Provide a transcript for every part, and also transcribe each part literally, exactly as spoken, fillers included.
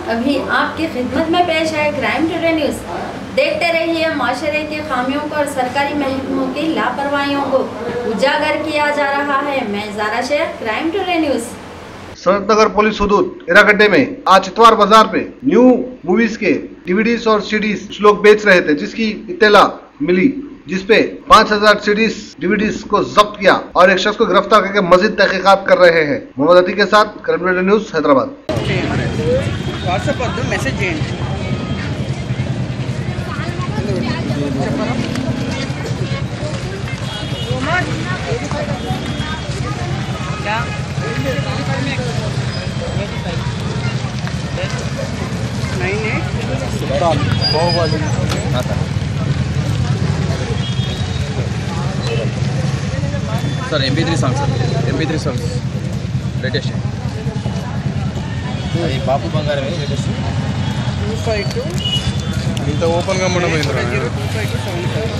अभी आपकी खिदमत में पेश है क्राइम टुडे न्यूज़। देखते रहिए माशरे की खामियों को और सरकारी महकमों की लापरवाहियों को उजागर किया जा रहा है। मैं Zara Sheikh, crime today news. Sanath Nagar police हुदूद इरागड्डे में आज इतवार बाजार पे न्यू मूवीज के डीवीडीज और सीडीज लोग बेच रहे थे, जिसकी इत्तला मिली, जिसपे पाँच हजार सीडीज डीवीडीज को जब्त किया और एक शख्स को गिरफ्तार करके मजीद तहकीकात कर रहे हैं। मोहम्मद अती के साथ crime today news, Hyderabad. WhatsApp వద్దు, మెసేజ్ చేయండి। Sir M P three song sir M P three songs latest అది Bapu Bangaram latest two five two ఇంత ఓపెన్ గా ఉండమైందిరా zero two five two seven five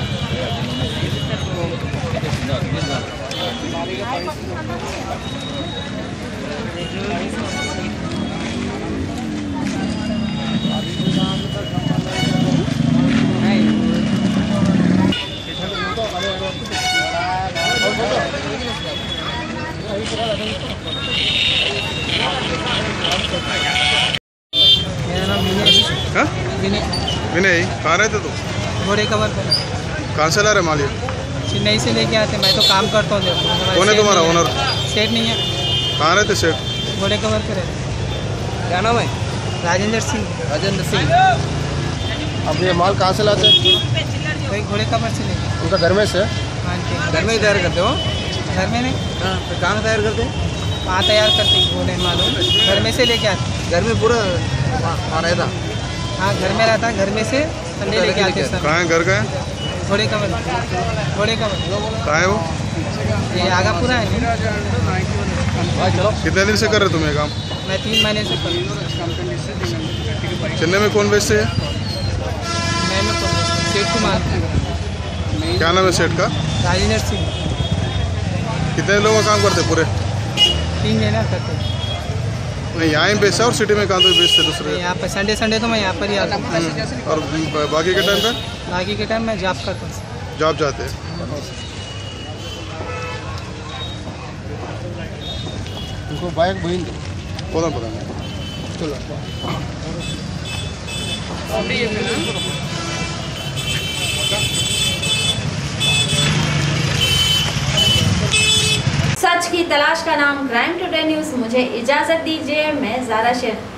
मेरा नाम हाँ? विनय, कहाँ रहते तुम? घोड़े कवर पर कहाँ से ला रहे माल ये? चेन्नई से लेके आते। मैं तो काम करता हूँ। कौन है तुम्हारा ओनर? सेठ नहीं है। कहाँ रहते सेठ? घोड़े कवर पे रहते। क्या नाम है? राजेंद्र सिंह। राजेंद्र सिंह। अब ये माल कहाँ से लाते हैं? वही घोड़े कवर से लेके। उनका घर में से? हाँ जी। घर में ही तैयार करते हो? घर में नहीं। हाँ, तो कहाँ तैयार करते हैं? वहाँ तैयार करते हैं, बोले मालूम। घर में से लेके आते। घर में पूरा वहाँ रहता? हाँ, घर में रहता। घर में से संडे लेके आते हैं सर। कहाँ है घर का? है घोड़े कवर। घोड़े कवर कहाँ है वो? ये आगा पूरा है। कितने दिन से कर रहे तुम ये काम? मैं तीन महीने से कर। चेन्नई में कौन बेचते हैं? मैं में सेठ कुमार। क्या नाम है सेठ का? राजेंद्र सिंह। कितने लोग काम करते पूरे? तीन जने करते। नहीं, यहाँ ही बेचता और सिटी में कहाँ तो बेचते दूसरे? यहाँ पर संडे संडे तो मैं यहाँ पर ही आता हूँ। और बाकी के टाइम पे? बाकी के टाइम मैं जॉब करता हूँ। जॉब जाते हैं। उनको बाइक बहन पता पता नहीं। चलो सच की तलाश का नाम क्राइम टुडे न्यूज़। मुझे इजाज़त दीजिए, मैं ज़ारा शेख।